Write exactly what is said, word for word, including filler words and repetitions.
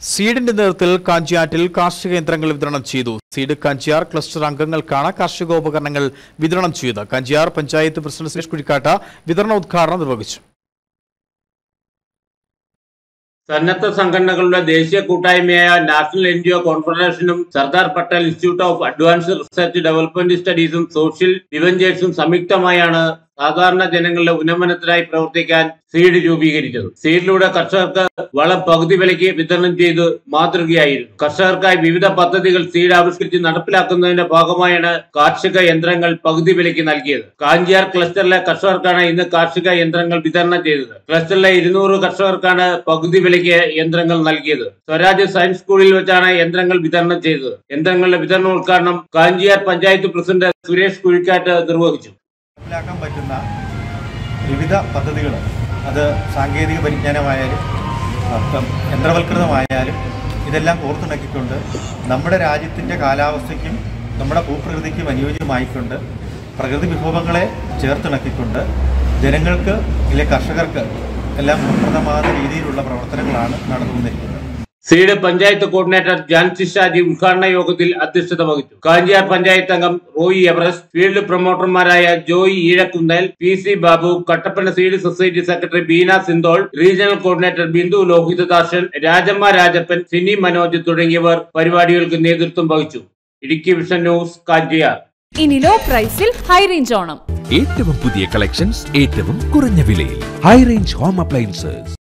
സീഡിന്റെ നേതൃത്വത്തിൽ കാഞ്ചിയാറ്റിൽ കാർഷിക യന്ത്രങ്ങൾ വിതരണം ചെയ്തു. സീഡ് കാഞ്ചിയാർ ക്ലസ്റ്റർ അംഗങ്ങൾക്കാണ് കാർഷികോപകരണങ്ങൾ വിതരണം ചെയ്തത്. കാഞ്ചിയാർ പഞ്ചായത്ത് പ്രസിഡന്റ് സുരേഷ് കുഴിക്കാട്ട വിതരണോദ്ഘാടനം നിർവഹിച്ചു. സന്നദ്ധ സംഘടനകളുടെ ദേശീയ കൂട്ടായ്മയായ നാഷണൽ എൻ ജി ഒ കോൺഫെഡറേഷനും Sardar Patel institute of advanced research development സ്റ്റഡീസും സോഷ്യൽ ഡിവഞ്ചേഴ്സും സംയുക്തമായാണ് സാധാരണ ജനങ്ങളുടെ ഉന്നമനത്തിനായി പ്രവർത്തിക്കാൻ സീഡ് രൂപീകരിച്ചത്. സീഡിലൂടെ കർഷകർക്ക് വളം പകുതി വിലയ്ക്ക് വിതരണം ചെയ്ത് മാതൃകയായിരുന്നു. കർഷകർക്കായി വിവിധ പദ്ധതികൾ സീഡ് ആവിഷ്കരിച്ച് നടപ്പിലാക്കുന്നതിന്റെ ഭാഗമായാണ് കാർഷിക യന്ത്രങ്ങൾ പകുതി വിലയ്ക്ക് നൽകിയത്. കാഞ്ചിയാർ ക്ലസ്റ്ററിലെ കർഷകർക്കാണ് ഇന്ന് കാർഷിക യന്ത്രങ്ങൾ വിതരണം ചെയ്തത്. ക്ലസ്റ്ററിലെ ഇരുന്നൂറ് കർഷകർക്കാണ് പകുതി വിലയ്ക്ക് യന്ത്രങ്ങൾ നൽകിയത്. സ്വരാജ് സയൻസ് സ്കൂളിൽ വെച്ചാണ് യന്ത്രങ്ങൾ വിതരണം ചെയ്തത്. യന്ത്രങ്ങളുടെ വിതരണോദ്ഘാടനം കാഞ്ചിയാർ പഞ്ചായത്ത് പ്രസിഡന്റ് സുരേഷ് കുഴിക്കാട്ട് നിർവഹിച്ചു. ാക്കാൻ പറ്റുന്ന വിവിധ പദ്ധതികൾ, അത് സാങ്കേതിക പരിജ്ഞാനമായാലും യന്ത്രവൽകൃതമായാലും ഇതെല്ലാം കോർത്തിണക്കിക്കൊണ്ട് നമ്മുടെ രാജ്യത്തിൻ്റെ കാലാവസ്ഥയ്ക്കും നമ്മുടെ ഭൂപ്രകൃതിക്കും അനുയോജ്യമായിക്കൊണ്ട് പ്രകൃതി വിഭവങ്ങളെ ചേർത്തിണക്കിക്കൊണ്ട് ജനങ്ങൾക്ക് ഇല്ലെ കർഷകർക്ക് എല്ലാം ഗുണപ്രദമായ രീതിയിലുള്ള പ്രവർത്തനങ്ങളാണ് നടന്നുകൊണ്ടിരിക്കുന്നത്. സീഡ് പഞ്ചായത്ത് കോർഡിനേറ്റർ ജാൻസി ഷാജി ഉദ്ഘാടന യോഗത്തിൽ അധ്യക്ഷത വഹിച്ചു. കാഞ്ചിയാർ പഞ്ചായത്ത് അംഗം റോയി എവറസ്റ്റ്, ഫീൽഡ് പ്രൊമോട്ടർമാരായ Joy Eezhakkunnel, P C Babu, Kattappana seed society secretary Beena Sinthol, regional coordinator Bindu Lohithadasan, Rajamma Rajappan, Sini Manoj തുടങ്ങിയവർ പരിപാടികൾക്ക് നേതൃത്വം വഹിച്ചു. Idukki vision news, Kanchiyar. ഇനി ലോ പ്രൈസിൽ ഹൈ റേഞ്ച് ഓണം. ഏറ്റവും പുതിയ കളക്ഷൻസ് ഏറ്റവും കുറഞ്ഞ വിലയിൽ. High range home appliances.